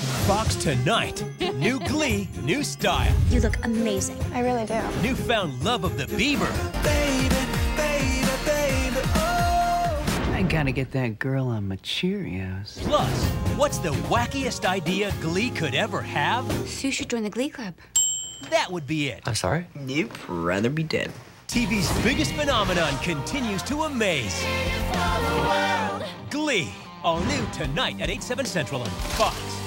Fox tonight. New Glee, new style. You look amazing. I really do. Newfound love of the Bieber. Baby, baby, baby, oh. I gotta get that girl on my Cheerios. Plus, what's the wackiest idea Glee could ever have? You should join the Glee Club. That would be it. I'm sorry? Nope, rather be dead. TV's biggest phenomenon continues to amaze. Glee, all new tonight at 8/7 Central on Fox.